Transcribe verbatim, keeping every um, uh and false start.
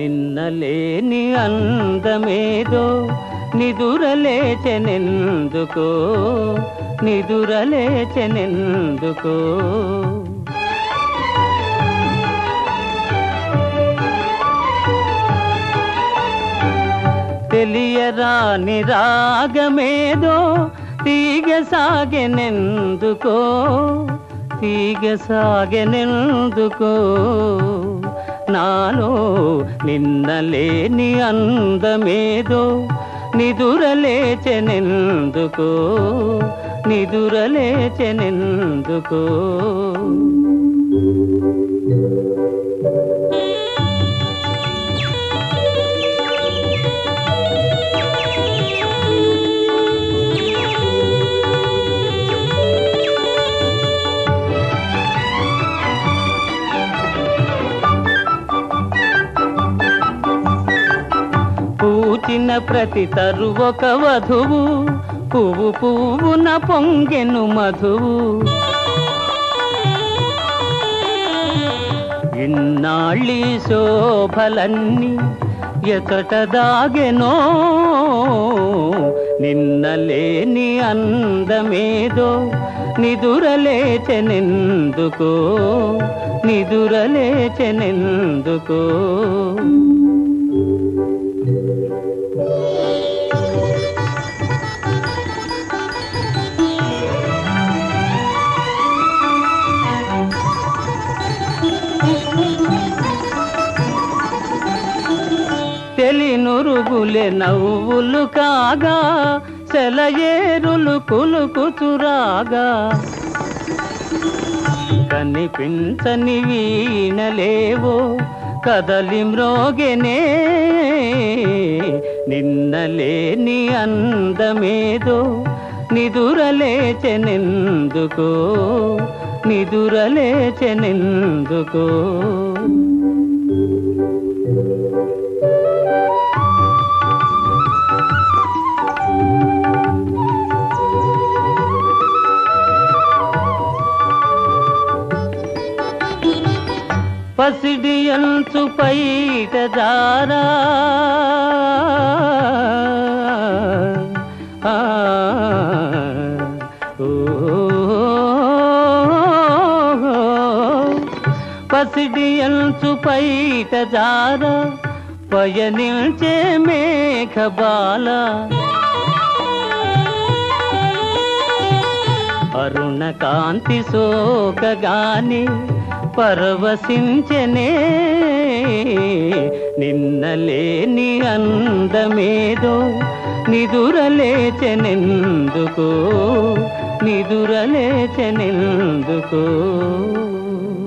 నిన్నలేని అందమేదో నిదురలేచెనెందుకో నిదురలేచెనెందుకో తెలియరాని రాగమేదో తీగ సాగెనెందుకో తీగ సాగెనెందుకో నాలో నిన్నలేని అందమేదో నిదురలేచెనెందుకో నిదురలేచెనెందుకో పూచిన ప్రతి తరువొక వధువు పువ్వు పువ్వున పొంగెను మధువు ఇన్నాళ్ళి శోభలన్నీ ఎచట దాగెనో నిన్నలేని అందమేదో నిదురలేచెనెందుకో నిదురలేచెనెందుకో తెలినురుగులే నవ్వులు కాగా సెలయేరులు కులుకుతురాగా కనిపించని వీణలేవో కదలి మ్రోగెనే నిన్నలేని అందమేదో నిదురలేచెనెందుకో నిదురలేచెనెందుకో పసిడి అంచు పైట జారా పసిడి అంచు పైట జారా పయనిల్చే మేఘబాల అరుణ కాంతి సోకగాని పరవశించెనే నిన్నలేని అందమేదో నిదురలేచెనెందుకో నిదురలేచెనెందుకో